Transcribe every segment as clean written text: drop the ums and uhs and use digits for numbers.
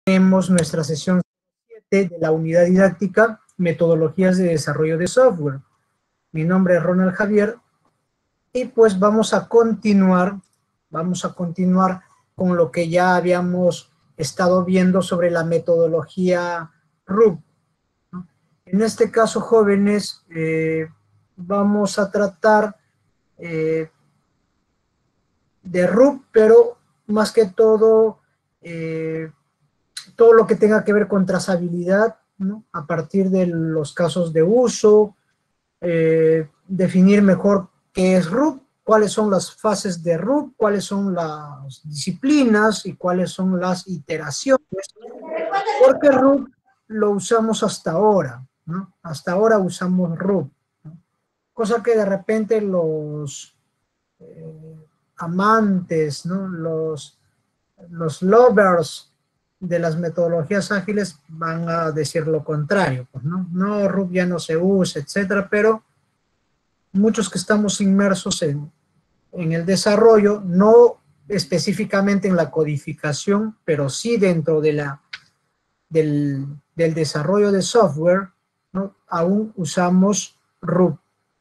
Tenemos nuestra sesión 7 de la unidad didáctica Metodologías de Desarrollo de Software. Mi nombre es Ronald Javier y pues vamos a continuar con lo que ya habíamos estado viendo sobre la metodología RUP. En este caso, jóvenes, vamos a tratar de RUP, pero más que todo, todo lo que tenga que ver con trazabilidad, ¿no? A partir de los casos de uso, definir mejor qué es RUP, cuáles son las fases de RUP, cuáles son las disciplinas y cuáles son las iteraciones, porque RUP lo usamos hasta ahora, ¿no? Hasta ahora usamos RUP, ¿no? Cosa que de repente los amantes, ¿no? Los lovers de las metodologías ágiles van a decir lo contrario, pues, ¿no? No, RUP ya no se usa, etcétera, pero muchos que estamos inmersos en el desarrollo, no específicamente en la codificación, pero sí dentro de del desarrollo de software, ¿no? Aún usamos RUP.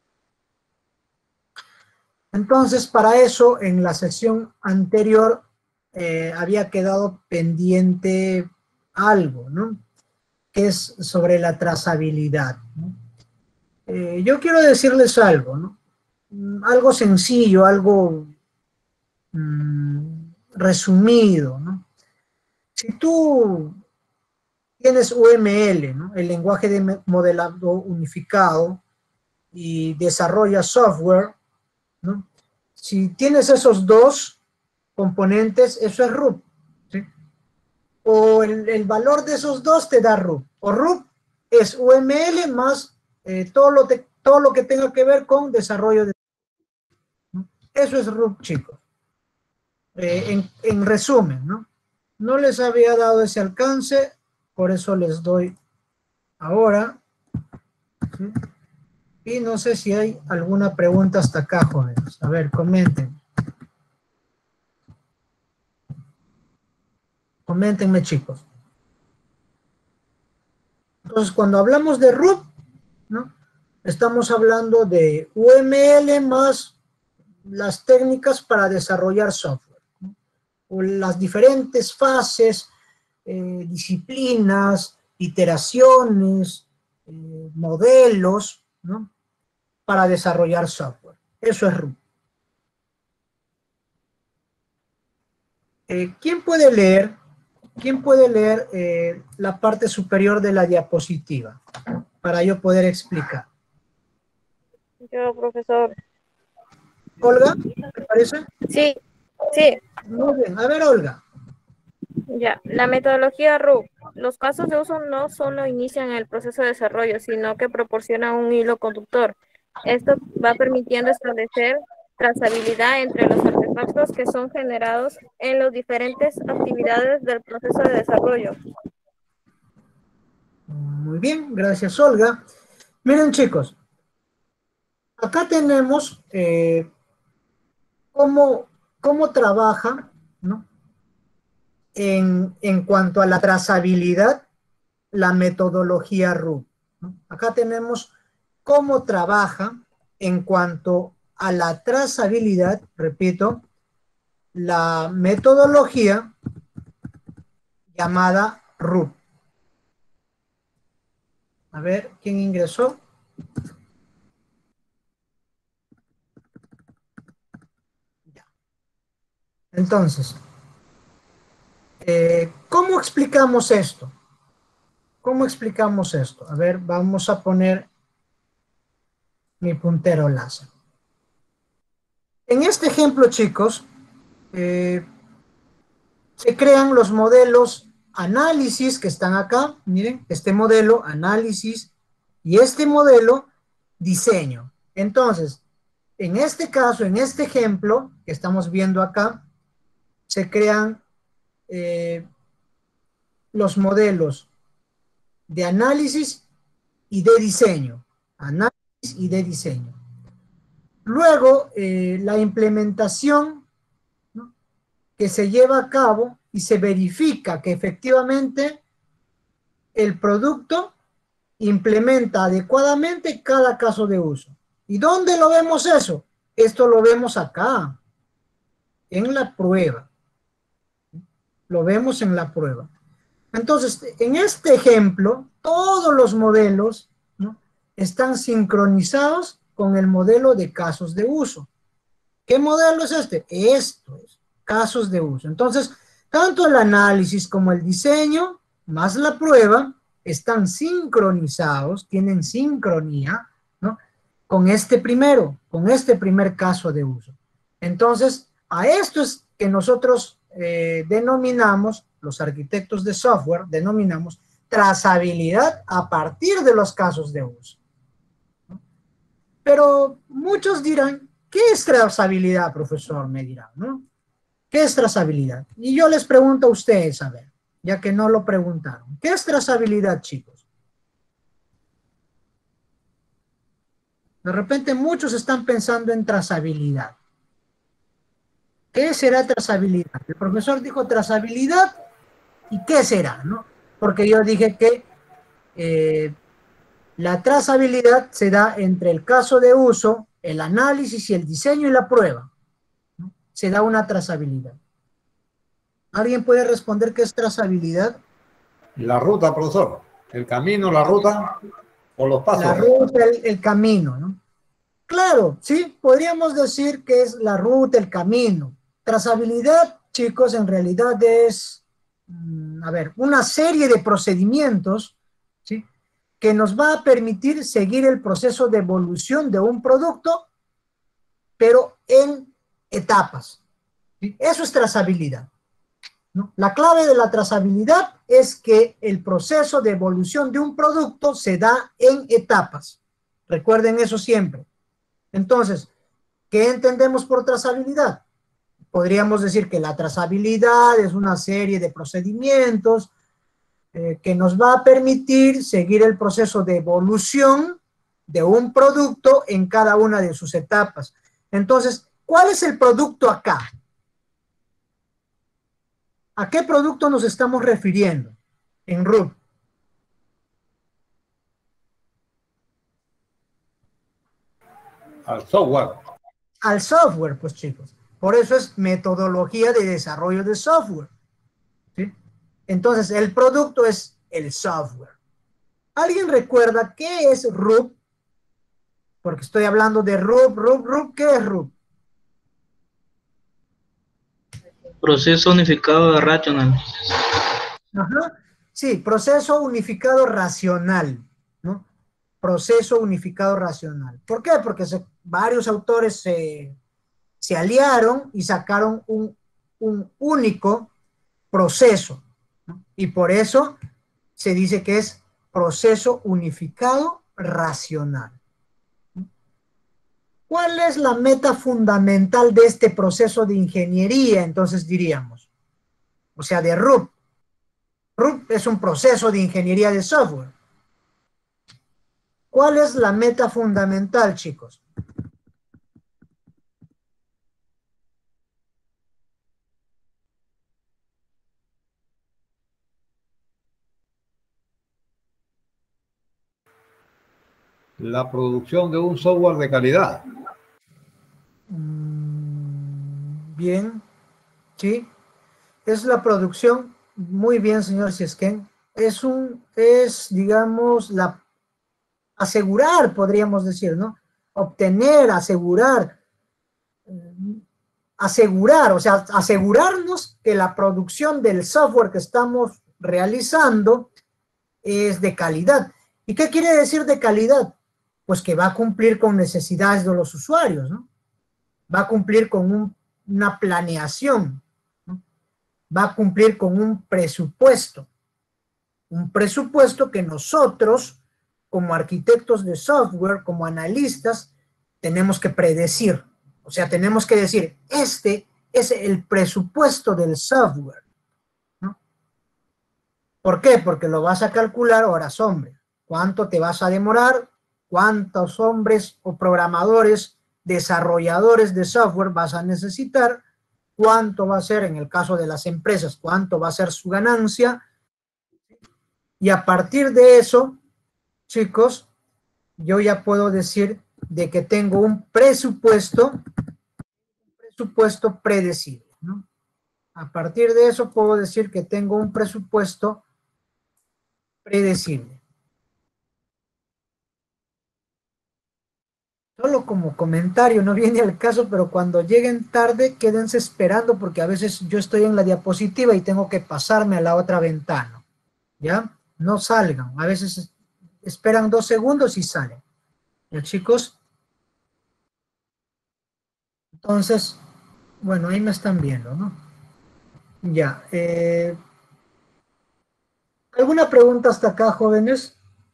Entonces, para eso, en la sesión anterior había quedado pendiente algo, ¿no? Que es sobre la trazabilidad, ¿no? Yo quiero decirles algo, ¿no? Algo sencillo, algo resumido, ¿no? Si tú tienes UML, ¿no? El lenguaje de modelado unificado, y desarrollas software, ¿no? Si tienes esos dos componentes, eso es RUP, ¿sí? O el valor de esos dos te da RUP. O RUP es UML más todo lo que tenga que ver con desarrollo de, ¿no? Eso es RUP, chicos. En resumen, ¿no? No les había dado ese alcance, por eso les doy ahora, ¿sí? Y no sé si hay alguna pregunta hasta acá, jóvenes. A ver, comenten. Coméntenme, chicos. Entonces, cuando hablamos de RUP, ¿no? Estamos hablando de UML más las técnicas para desarrollar software, ¿no? O las diferentes fases, disciplinas, iteraciones, modelos, ¿no? Para desarrollar software. Eso es RUP. ¿Quién puede leer? ¿Quién puede leer la parte superior de la diapositiva para yo poder explicar? Yo, profesor. ¿Olga? ¿Te parece? Sí, sí. Muy bien. A ver, Olga. Ya. La metodología RUP. Los casos de uso no solo inician el proceso de desarrollo, sino que proporcionan un hilo conductor. Esto va permitiendo establecer trazabilidad entre los artefactos que son generados en las diferentes actividades del proceso de desarrollo. Muy bien, gracias, Olga. Miren, chicos, acá tenemos cómo trabaja, ¿no? En cuanto a la trazabilidad, la metodología RUP, ¿no? Acá tenemos cómo trabaja en cuanto a la trazabilidad, repito, la metodología llamada RUP. A ver, ¿quién ingresó? Ya. Entonces, ¿cómo explicamos esto? ¿Cómo explicamos esto? A ver, vamos a poner mi puntero láser. En este ejemplo, chicos, se crean los modelos análisis que están acá. Miren, este modelo análisis y este modelo diseño. Entonces, en este caso, en este ejemplo que estamos viendo acá, se crean los modelos de análisis y de diseño. Análisis y de diseño. Luego, la implementación, ¿no?, que se lleva a cabo y se verifica que efectivamente el producto implementa adecuadamente cada caso de uso. ¿Y dónde lo vemos eso? Esto lo vemos acá, en la prueba. Lo vemos en la prueba. Entonces, en este ejemplo, todos los modelos, ¿no?, están sincronizados con el modelo de casos de uso. ¿Qué modelo es este? Esto es, casos de uso. Entonces, tanto el análisis como el diseño, más la prueba, están sincronizados, tienen sincronía, ¿no?, con este primer caso de uso. Entonces, a esto es que nosotros denominamos, los arquitectos de software, denominamos trazabilidad a partir de los casos de uso. Pero muchos dirán, ¿qué es trazabilidad, profesor? Me dirán, ¿no? ¿Qué es trazabilidad? Y yo les pregunto a ustedes, a ver, ya que no lo preguntaron. ¿Qué es trazabilidad, chicos? De repente muchos están pensando en trazabilidad. ¿Qué será trazabilidad? El profesor dijo trazabilidad, ¿y qué será, no? Porque yo dije que la trazabilidad se da entre el caso de uso, el análisis y el diseño y la prueba, ¿no? Se da una trazabilidad. ¿Alguien puede responder qué es trazabilidad? La ruta, profesor. El camino, la ruta o los pasos. La ruta, el camino, ¿no? Claro, sí, podríamos decir que es la ruta, el camino. Trazabilidad, chicos, en realidad es, a ver, una serie de procedimientos, ¿sí?, que nos va a permitir seguir el proceso de evolución de un producto, pero en etapas, ¿sí? Eso es trazabilidad, ¿no? La clave de la trazabilidad es que el proceso de evolución de un producto se da en etapas. Recuerden eso siempre. Entonces, ¿qué entendemos por trazabilidad? Podríamos decir que la trazabilidad es una serie de procedimientos que nos va a permitir seguir el proceso de evolución de un producto en cada una de sus etapas. Entonces, ¿cuál es el producto acá? ¿A qué producto nos estamos refiriendo en RUT? Al software. Al software, pues, chicos. Por eso es metodología de desarrollo de software, ¿sí? Entonces, el producto es el software. ¿Alguien recuerda qué es RUP? Porque estoy hablando de RUP. ¿Qué es RUP? Proceso unificado de racional. Ajá. Sí, proceso unificado racional, ¿no? Proceso unificado racional. ¿Por qué? Porque varios autores se aliaron y sacaron un único proceso, ¿no? Y por eso se dice que es proceso unificado racional. ¿Cuál es la meta fundamental de este proceso de ingeniería? Entonces diríamos, o sea, de RUP. RUP es un proceso de ingeniería de software. ¿Cuál es la meta fundamental, chicos? La producción de un software de calidad. Bien, sí. Es la producción, muy bien, señor Siesken. Digamos, asegurar, podríamos decir, ¿no? Obtener, asegurar, o sea, asegurarnos que la producción del software que estamos realizando es de calidad. ¿Y qué quiere decir de calidad? Pues que va a cumplir con necesidades de los usuarios, ¿no? Va a cumplir con una planeación, ¿no? Va a cumplir con un presupuesto que nosotros, como arquitectos de software, como analistas, tenemos que predecir. O sea, tenemos que decir, este es el presupuesto del software, ¿no? ¿Por qué? Porque lo vas a calcular horas hombre. ¿Cuánto te vas a demorar? ¿Cuántos hombres o programadores, desarrolladores de software vas a necesitar cuánto va a ser, en el caso de las empresas, cuánto va a ser su ganancia. Y a partir de eso, chicos, yo ya puedo decir de que tengo un presupuesto predecible, ¿no? A partir de eso puedo decir que tengo un presupuesto predecible. Solo como comentario, no viene al caso, pero cuando lleguen tarde, quédense esperando porque a veces yo estoy en la diapositiva y tengo que pasarme a la otra ventana, ¿ya? No salgan, a veces esperan 2 segundos y salen. ¿Ya, chicos? Entonces, bueno, ahí me están viendo, ¿no? Ya. ¿Alguna pregunta hasta acá, jóvenes?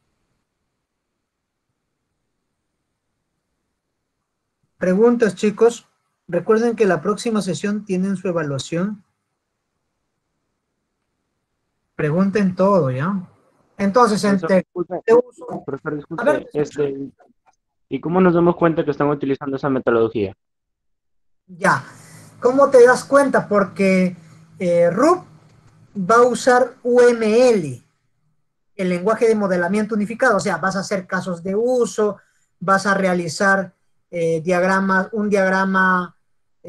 Preguntas, chicos. Recuerden que la próxima sesión tienen su evaluación. Pregunten todo, ¿ya? Entonces, Profesor, disculpe, ¿y cómo nos damos cuenta que están utilizando esa metodología? Ya. ¿Cómo te das cuenta? Porque RUP va a usar UML, el lenguaje de modelamiento unificado. O sea, vas a hacer casos de uso, vas a realizar un diagrama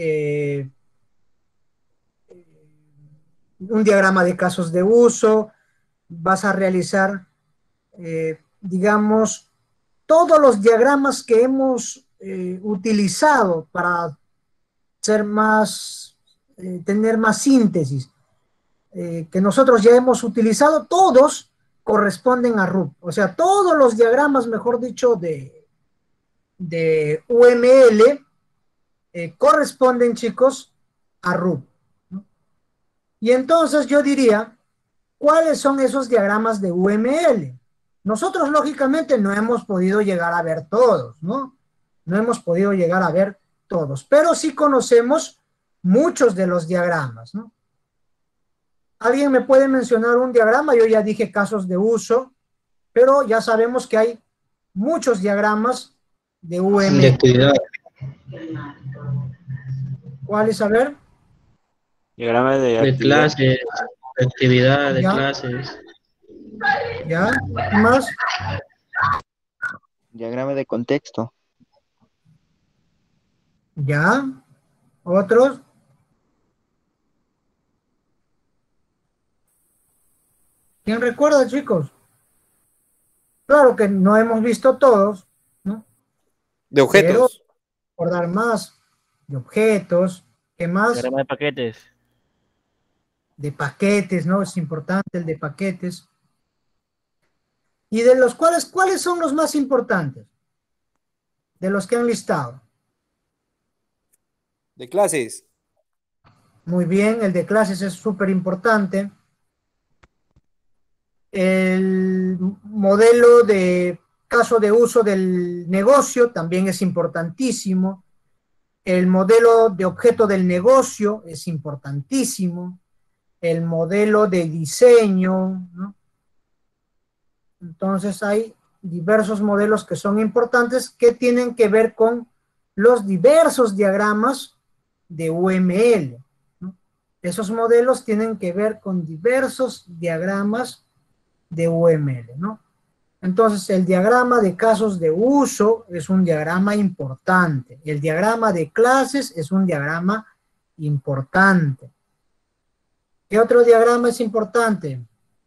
de casos de uso, vas a realizar, digamos, todos los diagramas que hemos utilizado para ser tener más síntesis, que nosotros ya hemos utilizado, todos corresponden a RUP. O sea, todos los diagramas, mejor dicho, de UML corresponden, chicos, a RUP, ¿no? Y entonces yo diría, ¿cuáles son esos diagramas de UML? Nosotros, lógicamente, no hemos podido llegar a ver todos, ¿no? No hemos podido llegar a ver todos, pero sí conocemos muchos de los diagramas, ¿no? ¿Alguien me puede mencionar un diagrama? Yo ya dije casos de uso, pero ya sabemos que hay muchos diagramas de UML. De actividad. ¿Cuáles? A ver. Diagrama de De actividad. clases, de actividad, de Ya. clases. ¿Ya? ¿Qué más? Diagrama de contexto. ¿Ya? ¿Otros? ¿Quién recuerda, chicos? Claro que no hemos visto todos, ¿no? De objetos. Pero recordar más de objetos, ¿qué más? Diagrama de paquetes. De paquetes, ¿no? Es importante el de paquetes. Y de los cuales, ¿cuáles son los más importantes? De los que han listado. De clases. Muy bien, el de clases es súper importante. El modelo de caso de uso del negocio también es importantísimo. El modelo de objeto del negocio es importantísimo. El modelo de diseño, ¿no? Entonces hay diversos modelos que son importantes que tienen que ver con los diversos diagramas de UML, ¿no? Esos modelos tienen que ver con diversos diagramas de UML, ¿no? Entonces, el diagrama de casos de uso es un diagrama importante. El diagrama de clases es un diagrama importante. ¿Qué otro diagrama es importante?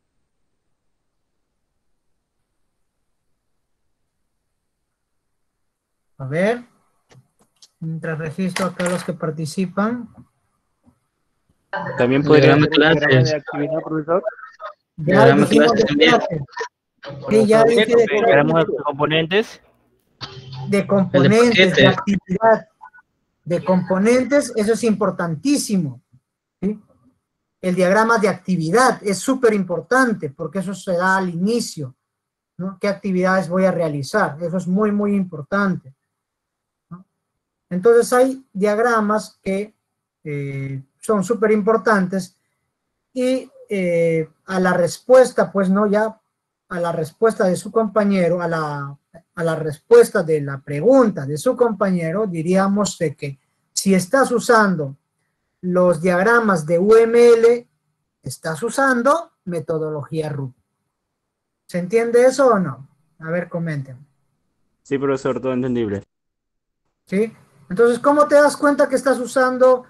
A ver, mientras registro acá los que participan. También podría Diagrama ser un diagrama clases. de actividad, profesor. Ya Diagrama dijimos clases de también. clases. Sí, ya dije de Diagrama de componentes. de componentes, de paquetes. actividad, de componentes, eso es importantísimo, ¿sí? El diagrama de actividad es súper importante porque eso se da al inicio, ¿no? ¿Qué actividades voy a realizar? Eso es muy, muy importante, ¿no? Entonces hay diagramas que son súper importantes y a la respuesta, pues no, ya a la respuesta de su compañero, a la respuesta de la pregunta de su compañero, diríamos de que si estás usando los diagramas de UML, estás usando metodología RUP. ¿Se entiende eso o no? A ver, comenten. Sí, profesor, todo entendible. ¿Sí? Entonces, ¿cómo te das cuenta que estás usando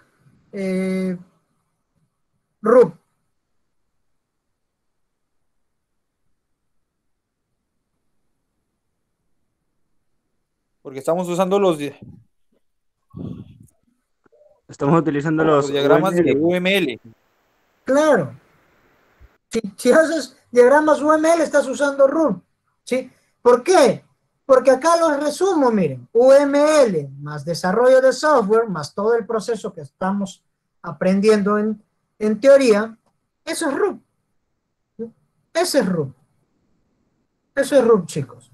RUP? Porque estamos usando Estamos utilizando los los diagramas de UML. UML. Claro. Si haces diagramas UML, estás usando RUP. ¿Sí? ¿Por qué? Porque acá los resumo, miren. UML más desarrollo de software, más todo el proceso que estamos aprendiendo en teoría, eso es RUP. Ese es RUP. Eso es RUP, chicos.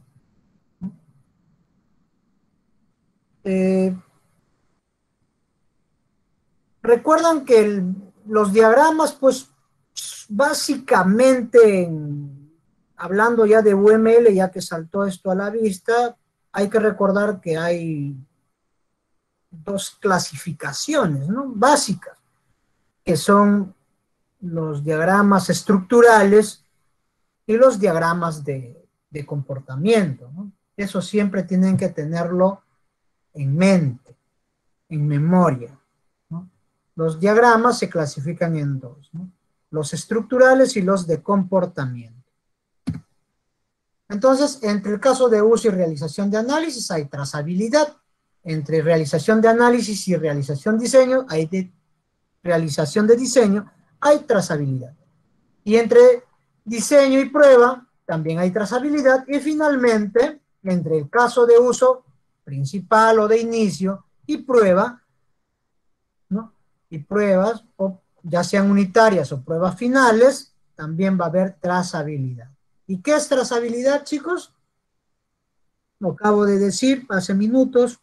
Recuerdan que los diagramas, pues, básicamente, hablando ya de UML, ya que saltó esto a la vista, hay que recordar que hay dos clasificaciones, ¿no? Básicas, que son los diagramas estructurales y los diagramas de comportamiento, ¿no? Eso siempre tienen que tenerlo en mente, en memoria, ¿no? Los diagramas se clasifican en dos, ¿no? Los estructurales y los de comportamiento. Entonces, entre el caso de uso y realización de análisis hay trazabilidad. Entre realización de análisis y realización de diseño hay realización de diseño, hay trazabilidad. Y entre diseño y prueba también hay trazabilidad. Y finalmente, entre el caso de uso principal o de inicio y prueba, ¿no? Y pruebas, o ya sean unitarias o pruebas finales, también va a haber trazabilidad. ¿Y qué es trazabilidad, chicos? Lo acabo de decir hace minutos.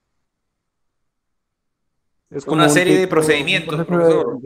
Es como Una un serie de tipo, un procedimientos, proceso profesor.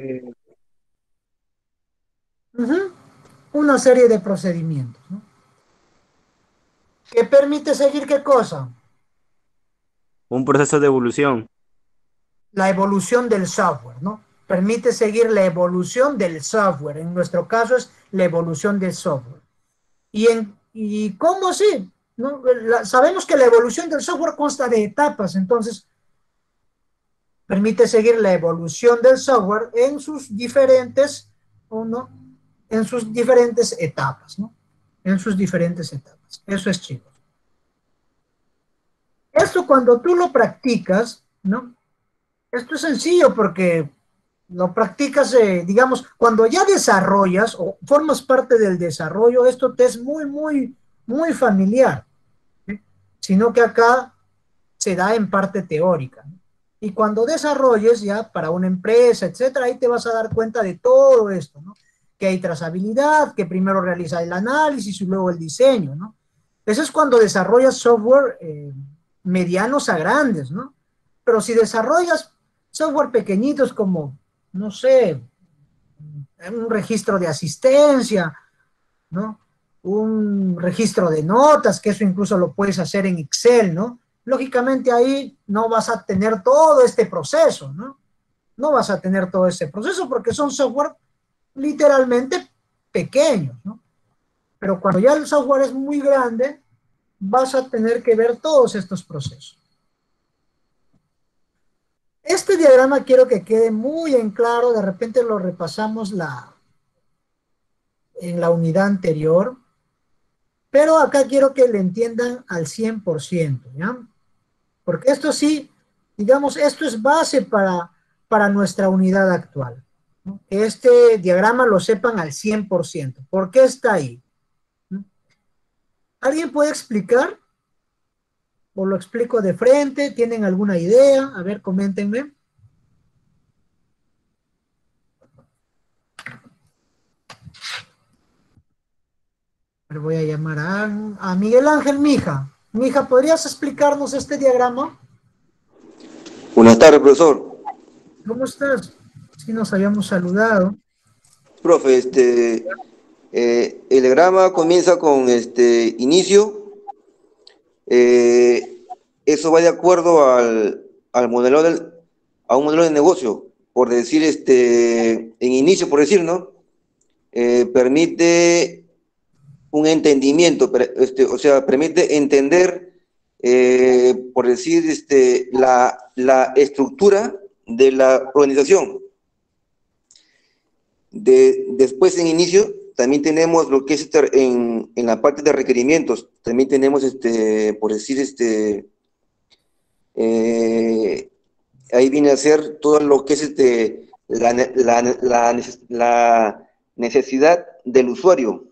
Una serie de procedimientos, ¿no? ¿Que permite seguir qué cosa? un proceso de evolución. La evolución del software, ¿no? Permite seguir la evolución del software. En nuestro caso es la evolución del software. ¿Y cómo así? ¿No? Sabemos que la evolución del software consta de etapas, entonces permite seguir la evolución del software en sus diferentes, ¿no? En sus diferentes etapas, ¿no? En sus diferentes etapas. Eso es, chicos. Esto cuando tú lo practicas, ¿no? Esto es sencillo porque lo practicas, digamos, cuando ya desarrollas o formas parte del desarrollo, esto te es muy familiar, ¿sí? Sino que acá se da en parte teórica, ¿no? Y cuando desarrolles ya para una empresa, etcétera, ahí te vas a dar cuenta de todo esto, ¿no? Que hay trazabilidad, que primero realiza el análisis y luego el diseño, ¿no? Eso es cuando desarrollas software medianos a grandes, ¿no? Pero si desarrollas software pequeñitos como, no sé, un registro de asistencia, ¿no? Un registro de notas, que eso incluso lo puedes hacer en Excel, ¿no? Lógicamente ahí no vas a tener todo este proceso, ¿no? No vas a tener todo este proceso porque son software literalmente pequeños, ¿no? Pero cuando ya el software es muy grande, vas a tener que ver todos estos procesos. Este diagrama quiero que quede muy en claro, de repente lo repasamos en la unidad anterior, pero acá quiero que le entiendan al 100%, ¿ya? Porque esto sí, digamos, esto es base para nuestra unidad actual, ¿no? Que este diagrama lo sepan al 100%. ¿Por qué está ahí? ¿No? ¿Alguien puede explicar? ¿O lo explico de frente? ¿Tienen alguna idea? A ver, coméntenme. Voy a llamar a Miguel Ángel Mija. Mija, ¿podrías explicarnos este diagrama? Buenas tardes, profesor. ¿Cómo estás? Sí, nos habíamos saludado. Profe, el diagrama comienza con inicio. Eso va de acuerdo a un modelo de negocio. por decir, en inicio, por decir, ¿no? Permite un entendimiento, o sea, permite entender, por decir, la estructura de la organización. Después, en inicio, también tenemos lo que es en la parte de requerimientos, también tenemos, por decir, ahí viene a ser todo lo que es la necesidad del usuario.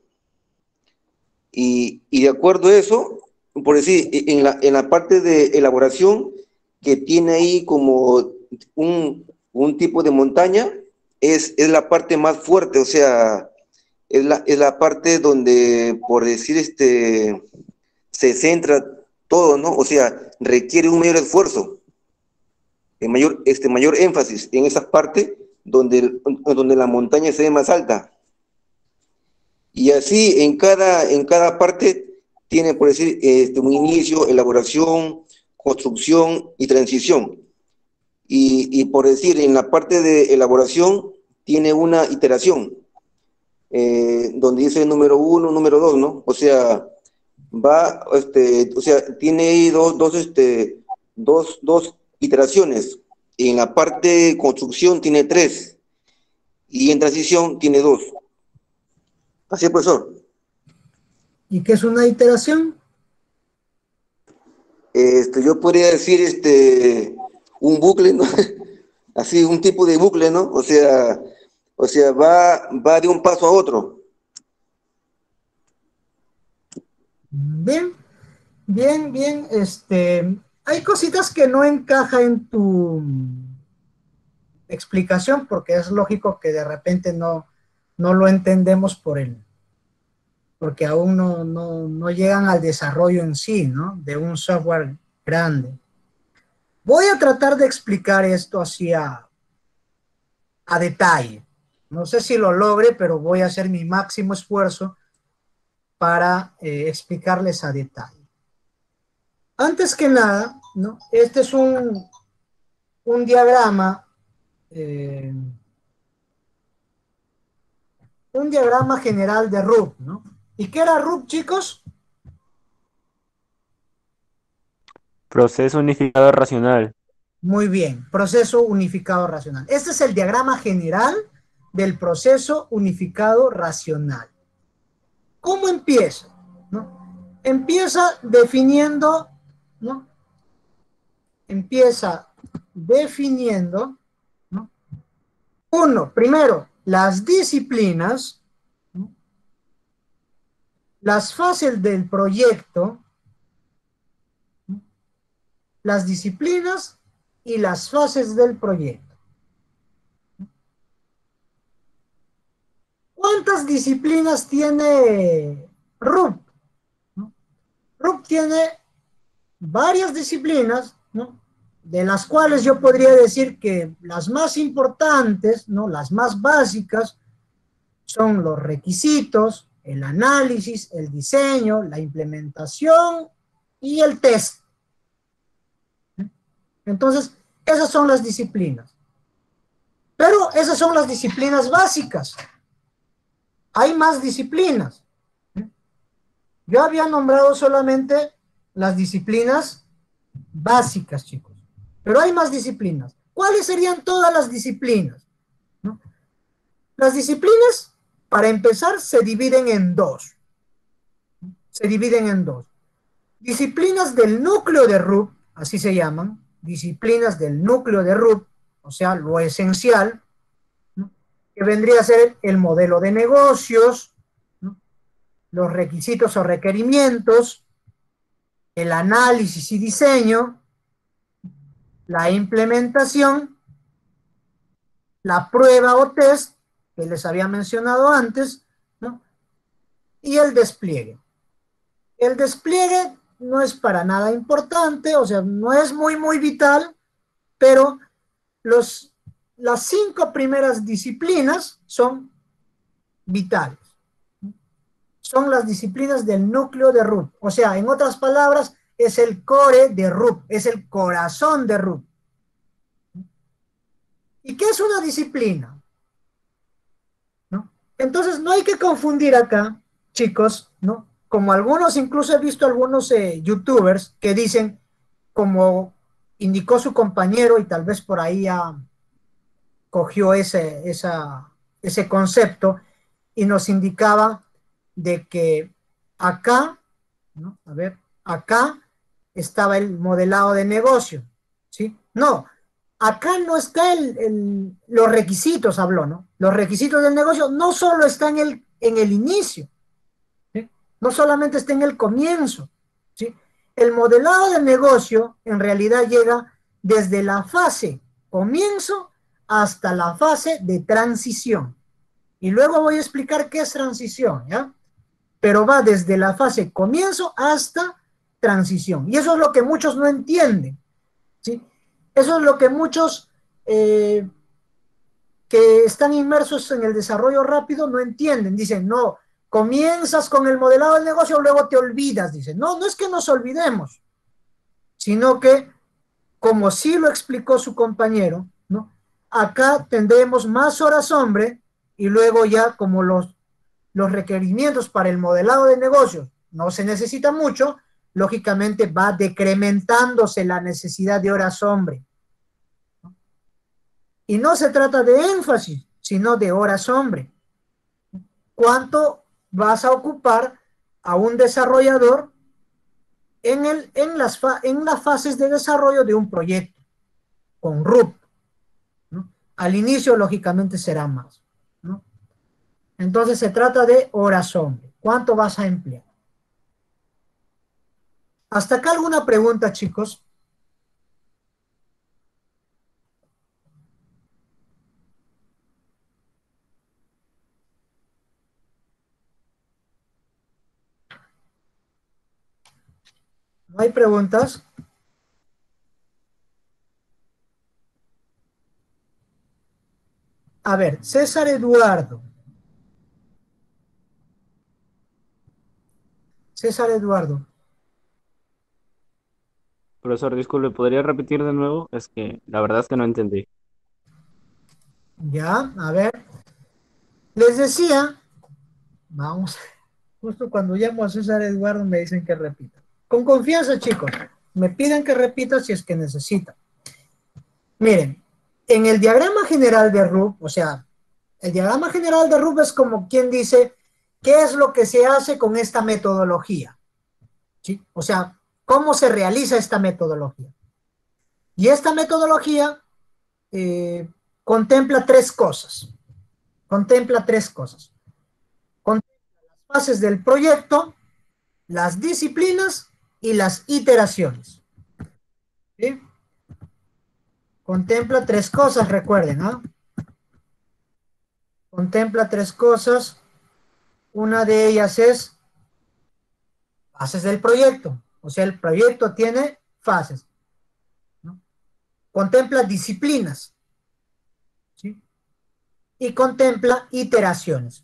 Y de acuerdo a eso, por decir, en la parte de elaboración, que tiene ahí como un tipo de montaña, es la parte más fuerte, o sea, es la parte donde, por decir, se centra todo, ¿no? O sea, requiere un mayor esfuerzo, mayor énfasis en esa parte donde la montaña se ve más alta. Y así en cada parte tiene, por decir, un inicio, elaboración, construcción y transición. Y por decir, en la parte de elaboración tiene una iteración, donde dice número 1, número 2, ¿no? O sea, o sea, tiene ahí dos iteraciones. En la parte de construcción tiene 3 y en transición tiene 2. Así es, profesor. ¿Y qué es una iteración? Yo podría decir un bucle, ¿no? Así, un tipo de bucle, ¿no? O sea, va de un paso a otro. Bien, bien, bien. Hay cositas que no encajan en tu explicación porque es lógico que de repente no lo entendemos porque aún no llegan al desarrollo en sí, ¿no? De un software grande. Voy a tratar de explicar esto así a detalle. No sé si lo logre, pero voy a hacer mi máximo esfuerzo para explicarles a detalle. Antes que nada, ¿no? Este es un diagrama, general de RUP, ¿no? ¿Y qué era RUP, chicos? Proceso unificado racional. Muy bien, proceso unificado racional. Este es el diagrama general del proceso unificado racional. ¿Cómo empieza? ¿No? Empieza definiendo, ¿no? ¿no? Primero, las disciplinas, ¿no? Las fases del proyecto, ¿no? Las disciplinas y las fases del proyecto. ¿Cuántas disciplinas tiene RUP? ¿No? RUP tiene varias disciplinas, ¿no? De las cuales yo podría decir que las más importantes, ¿no? Las más básicas, son los requisitos, el análisis, el diseño, la implementación y el test. Entonces, esas son las disciplinas. Pero esas son las disciplinas básicas. Hay más disciplinas. Yo había nombrado solamente las disciplinas básicas, chicos. Pero hay más disciplinas. ¿Cuáles serían todas las disciplinas? ¿No? Las disciplinas, para empezar, se dividen en dos. Disciplinas del núcleo de RUP, así se llaman, disciplinas del núcleo de RUP, o sea, lo esencial, ¿no? Que vendría a ser el modelo de negocios, ¿no? Los requisitos o requerimientos, el análisis y diseño, la implementación, la prueba o test, que les había mencionado antes, ¿no? Y el despliegue. El despliegue no es para nada importante, o sea, no es muy vital, pero las 5 primeras disciplinas son vitales. Son las disciplinas del núcleo de RUP. O sea, en otras palabras, es el core de RUP, es el corazón de RUP. ¿Y qué es una disciplina? ¿No? Entonces no hay que confundir acá, chicos, ¿no? Como algunos, incluso he visto algunos youtubers que dicen, como indicó su compañero, y tal vez por ahí ya cogió ese concepto, y nos indicaba de que acá, ¿no? A ver, acá estaba el modelado de negocio, ¿sí? No, acá no está los requisitos, habló, ¿no? Los requisitos del negocio no solo están en el inicio, ¿sí? No solamente está en el comienzo, ¿sí? El modelado de negocio en realidad llega desde la fase comienzo hasta la fase de transición. Y luego voy a explicar qué es transición, ¿ya? Pero va desde la fase comienzo hasta transición. Y eso es lo que muchos no entienden, ¿sí? Eso es lo que muchos que están inmersos en el desarrollo rápido no entienden. Dicen, no, comienzas con el modelado del negocio, luego te olvidas. Dicen, no, no es que nos olvidemos, sino que, como sí lo explicó su compañero, ¿no? Acá tendremos más horas hombre y luego ya como los requerimientos para el modelado de negocios no se necesita mucho, lógicamente va decrementándose la necesidad de horas hombre. Y no se trata de énfasis, sino de horas hombre. ¿Cuánto vas a ocupar a un desarrollador en las fases de desarrollo de un proyecto con RUP? ¿No? Al inicio, lógicamente, será más, ¿no? Entonces, se trata de horas hombre. ¿Cuánto vas a emplear? ¿Hasta acá alguna pregunta, chicos? ¿No hay preguntas? A ver, César Eduardo. César Eduardo. Profesor, disculpe, ¿podría repetir de nuevo? Es que la verdad es que no entendí. Ya, a ver. Les decía, vamos, justo cuando llamo a César Eduardo me dicen que repita. Con confianza, chicos. Me piden que repita si es que necesitan. Miren, en el diagrama general de RUP, o sea, el diagrama general de RUP es como quien dice, ¿qué es lo que se hace con esta metodología? ¿Sí? O sea, ¿cómo se realiza esta metodología? Y esta metodología contempla tres cosas. Contempla tres cosas. Contempla las fases del proyecto, las disciplinas y las iteraciones. ¿Sí? Contempla tres cosas, recuerden, ¿no? Contempla tres cosas. Una de ellas es fases del proyecto. O sea, el proyecto tiene fases, ¿no? Contempla disciplinas, ¿sí? Y contempla iteraciones,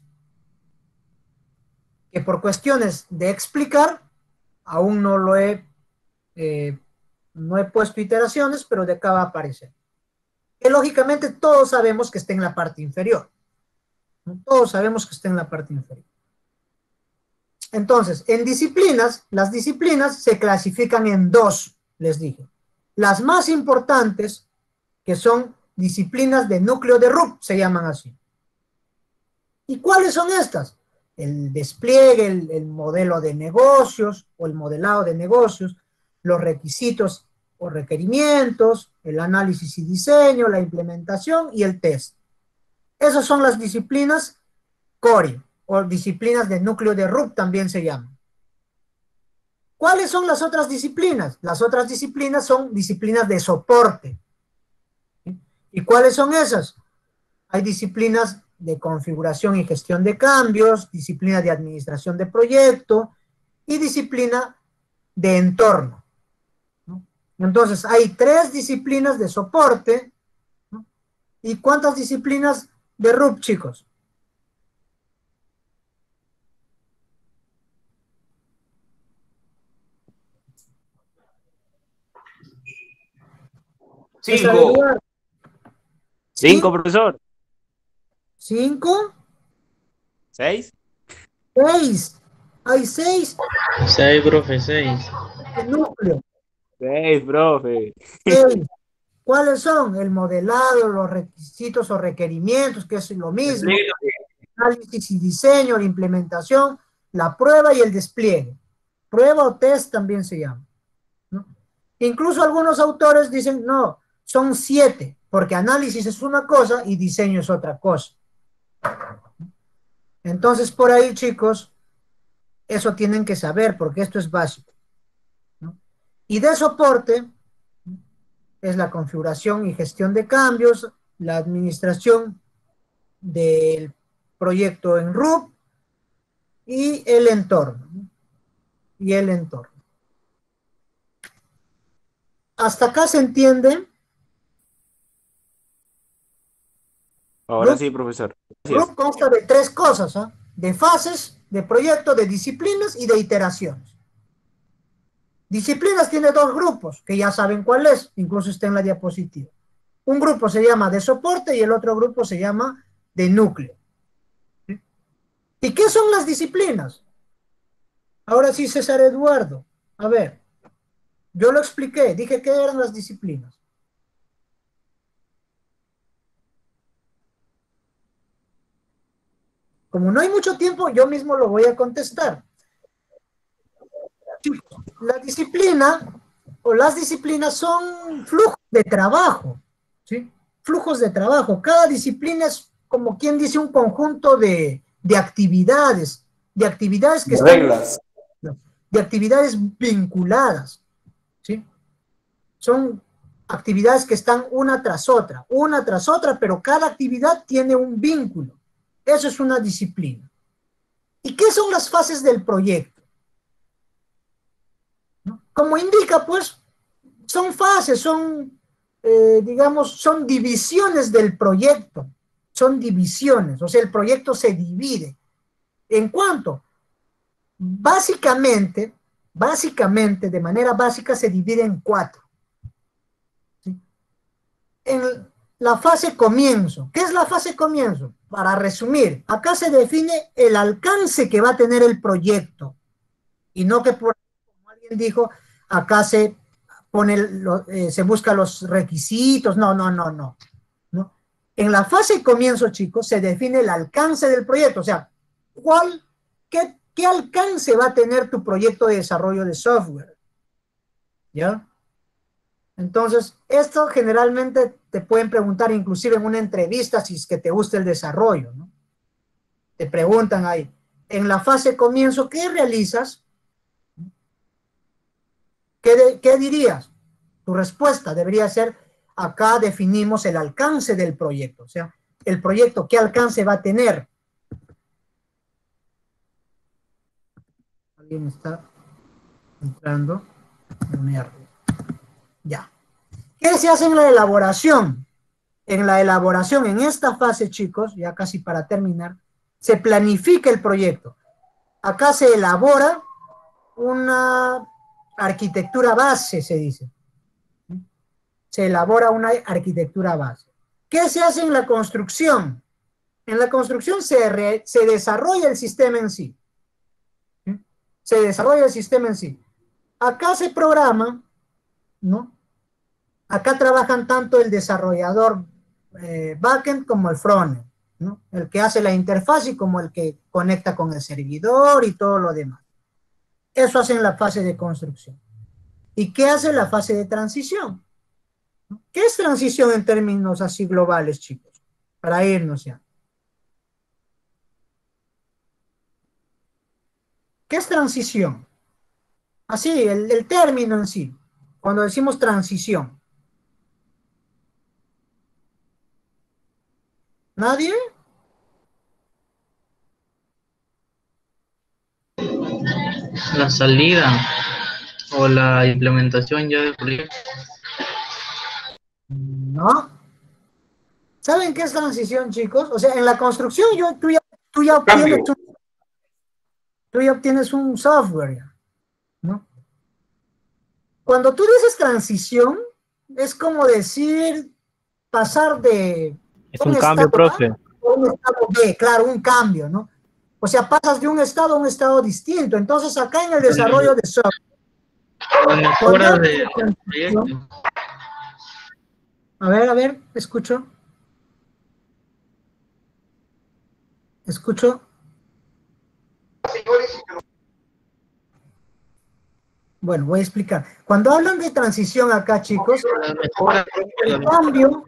que por cuestiones de explicar, aún eh, no he puesto iteraciones, pero de acá va a aparecer. Que lógicamente todos sabemos que está en la parte inferior, ¿no? Todos sabemos que está en la parte inferior. Entonces, en disciplinas, las disciplinas se clasifican en dos, les dije. Las más importantes, que son disciplinas de núcleo de RUP, se llaman así. ¿Y cuáles son estas? El despliegue, el modelo de negocios o el modelado de negocios, los requisitos o requerimientos, el análisis y diseño, la implementación y el test. Esas son las disciplinas core o disciplinas de núcleo de RUP también se llaman. ¿Cuáles son las otras disciplinas? Las otras disciplinas son disciplinas de soporte. ¿Y cuáles son esas? Hay disciplinas de configuración y gestión de cambios, disciplina de administración de proyecto y disciplina de entorno, ¿no? Entonces, hay tres disciplinas de soporte, ¿no? ¿Y cuántas disciplinas de RUP, chicos? César Cinco. Eduardo. 5, profesor. 5, 6. 6. Hay 6 6, profe, 6. núcleos. 6, profe. 6. ¿Cuáles son? El modelado, los requisitos o requerimientos, que es lo mismo. Análisis y diseño, la implementación, la prueba y el despliegue. Prueba o test también se llama, ¿no? Incluso algunos autores dicen, no, son 7, porque análisis es una cosa y diseño es otra cosa. Entonces, por ahí, chicos, eso tienen que saber, porque esto es básico, ¿no? Y de soporte es la configuración y gestión de cambios, la administración del proyecto en RUP y el entorno, ¿no? Y el entorno. ¿Hasta acá se entiende? Ahora RUP, sí, profesor. Gracias. RUP consta de 3 cosas, ¿eh? De fases, de proyecto, de disciplinas y de iteraciones. Disciplinas tiene 2 grupos, que ya saben cuál es, incluso está en la diapositiva. Un grupo se llama de soporte y el otro grupo se llama de núcleo. ¿Sí? ¿Y qué son las disciplinas? Ahora sí, César Eduardo. A ver, yo lo expliqué, dije qué eran las disciplinas. Como no hay mucho tiempo, yo mismo lo voy a contestar. La disciplina o las disciplinas son flujos de trabajo, ¿sí? Flujos de trabajo. Cada disciplina es, como quien dice, un conjunto de actividades que están, Reglas. de actividades vinculadas, ¿sí? Son actividades que están una tras otra, pero cada actividad tiene un vínculo. Eso es una disciplina. ¿Y qué son las fases del proyecto? ¿No? Como indica, pues, son fases, son, digamos, son divisiones del proyecto, son divisiones, o sea, el proyecto se divide. ¿En cuánto? Básicamente, de manera básica, se divide en 4. ¿Sí? En la fase comienzo. ¿Qué es la fase comienzo? Para resumir, acá se define el alcance que va a tener el proyecto. Y no que, por como alguien dijo, acá se se busca los requisitos. No. ¿No? En la fase comienzo, chicos, se define el alcance del proyecto. O sea, ¿qué alcance va a tener tu proyecto de desarrollo de software? ¿Ya? Entonces, esto generalmente te pueden preguntar inclusive en una entrevista si es que te gusta el desarrollo, ¿no? Te preguntan ahí, en la fase comienzo, ¿qué realizas? ¿Qué dirías? Tu respuesta debería ser, acá definimos el alcance del proyecto, o sea, el proyecto, ¿qué alcance va a tener? ¿Alguien está entrando? Ya. ¿Qué se hace en la elaboración? En la elaboración, en esta fase, chicos, ya casi para terminar, se planifica el proyecto. Acá se elabora una arquitectura base, se dice. Se elabora una arquitectura base. ¿Qué se hace en la construcción? En la construcción se desarrolla el sistema en sí. Se desarrolla el sistema en sí. Acá se programa, ¿no? Acá trabajan tanto el desarrollador backend como el frontend, ¿no? El que hace la interfaz y como el que conecta con el servidor y todo lo demás. Eso hace en la fase de construcción. ¿Y qué hace la fase de transición? ¿Qué es transición en términos así globales, chicos? Para irnos ya. ¿Qué es transición? Así, el término en sí, cuando decimos transición. ¿Nadie? La salida o la implementación ya del proyecto. No. ¿Saben qué es transición, chicos? O sea, en la construcción tú ya obtienes un software, ¿no? Cuando tú dices transición, es como decir pasar de Es un cambio, profe. A un estado B, claro, un cambio, ¿no? O sea, pasas de un estado a un estado distinto. Entonces, acá en el desarrollo de software, La mejora de proyecto. a ver, escucho. Bueno, voy a explicar. Cuando hablan de transición acá, chicos, La mejora. el cambio...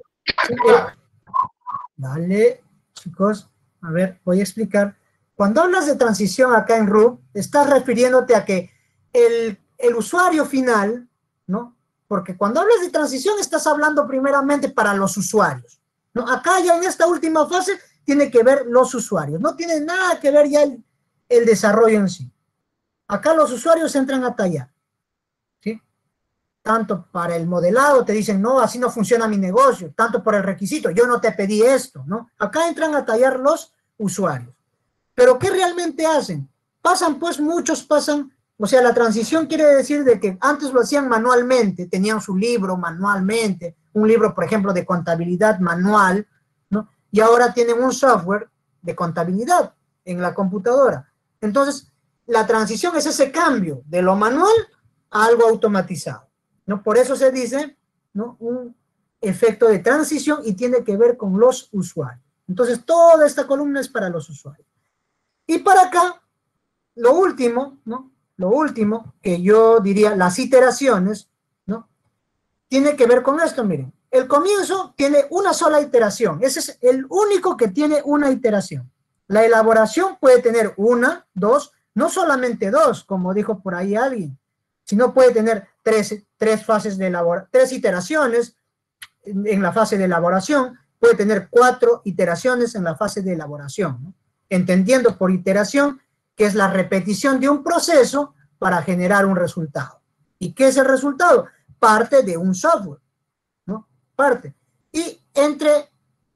Dale, chicos, a ver, voy a explicar. Cuando hablas de transición acá en RUB, estás refiriéndote a que el usuario final, ¿no? Porque cuando hablas de transición estás hablando primeramente para los usuarios, ¿no? Acá ya en esta última fase tiene que ver los usuarios, no tiene nada que ver ya el desarrollo en sí. Acá los usuarios entran a tallar, ¿sí? Tanto para el modelado te dicen, no, así no funciona mi negocio, tanto por el requisito, yo no te pedí esto, ¿no? Acá entran a tallar los usuarios. Pero ¿qué realmente hacen? Muchos pasan, o sea, la transición quiere decir de que antes lo hacían manualmente, tenían su libro manualmente, un libro, por ejemplo, de contabilidad manual, ¿no? Y ahora tienen un software de contabilidad en la computadora. Entonces, la transición es ese cambio de lo manual a algo automatizado, ¿no? Por eso se dice, ¿no? Un efecto de transición y tiene que ver con los usuarios. Entonces, toda esta columna es para los usuarios. Y para acá, lo último, ¿no? Lo último que yo diría, las iteraciones, ¿no? Tiene que ver con esto, miren. El comienzo tiene una sola iteración. Ese es el único que tiene una iteración. La elaboración puede tener una, dos, no solamente dos, como dijo por ahí alguien, sino puede tener tres fases de elaboración, tres iteraciones en la fase de elaboración, puede tener 4 iteraciones en la fase de elaboración, ¿no? Entendiendo por iteración que es la repetición de un proceso para generar un resultado. ¿Y qué es el resultado? Parte de un software, ¿no? Parte. Y entre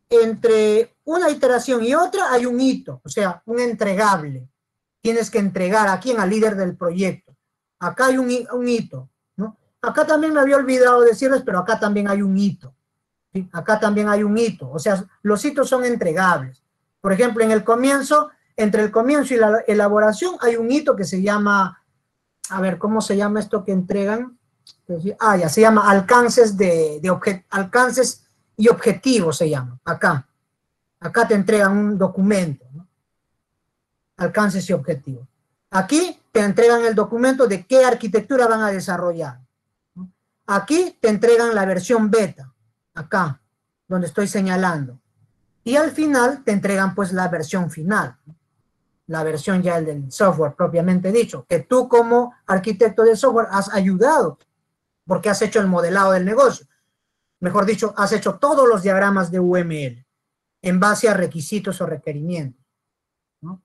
una iteración y otra hay un hito, o sea, un entregable. Tienes que entregar a quién, al líder del proyecto. Acá hay un hito, ¿no? Acá también me había olvidado decirles, pero acá también hay un hito. ¿Sí? Acá también hay un hito, o sea, los hitos son entregables. Por ejemplo, en el comienzo, entre el comienzo y la elaboración, hay un hito que se llama, a ver, ¿cómo se llama esto que entregan? Ya, se llama alcances alcances y objetivos se llama, acá. Acá te entregan un documento, ¿no? Alcances y objetivos. Aquí te entregan el documento de qué arquitectura van a desarrollar, ¿no? Aquí te entregan la versión beta, acá, donde estoy señalando. Y al final te entregan pues la versión final, la versión ya del software propiamente dicho, que tú como arquitecto de software has ayudado, porque has hecho el modelado del negocio. Mejor dicho, has hecho todos los diagramas de UML en base a requisitos o requerimientos, ¿no?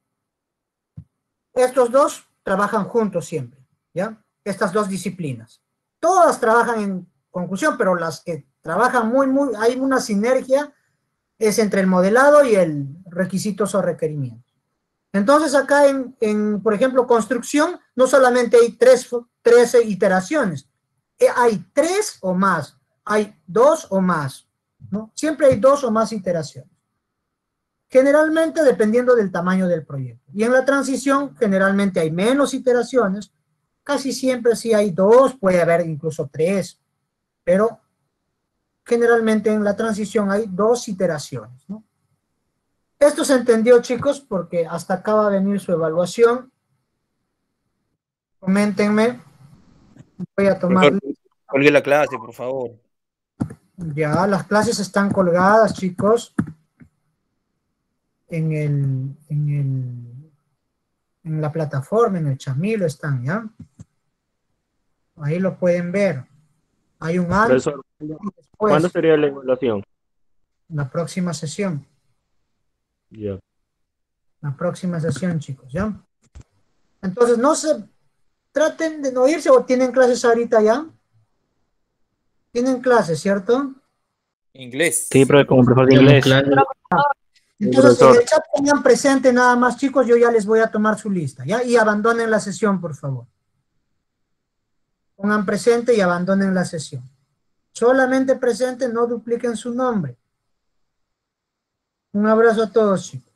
Estos dos trabajan juntos siempre, ¿ya? Estas dos disciplinas. Todas trabajan en conjunción, pero las que trabajan hay una sinergia es entre el modelado y el requisitos o requerimientos. Entonces acá por ejemplo, construcción, no solamente hay 13 iteraciones, hay 3 o más, hay 2 o más, ¿no? Siempre hay 2 o más iteraciones. Generalmente dependiendo del tamaño del proyecto. Y en la transición generalmente hay menos iteraciones, casi siempre sí hay 2, puede haber incluso 3, pero generalmente en la transición hay 2 iteraciones, ¿no? Esto se entendió, chicos, porque hasta acá va a venir su evaluación. Coméntenme. Voy a tomar... Colgue la clase, por favor. Ya, las clases están colgadas, chicos. En la plataforma, en el Chamilo están, ¿ya? Ahí lo pueden ver. Hay un antes Profesor, y después. ¿cuándo sería la evaluación? La próxima sesión. Ya. La próxima sesión, chicos, ¿ya? Entonces, no se traten de no irse o tienen clases ahorita ya. Tienen clases, ¿cierto? Inglés. Sí, profe, como profesor de inglés. Entonces, en profesor. el chat tengan presente nada más, chicos, yo ya les voy a tomar su lista, ¿ya? Y abandonen la sesión, por favor. Pongan presente y abandonen la sesión. Solamente presente, no dupliquen su nombre. Un abrazo a todos, chicos.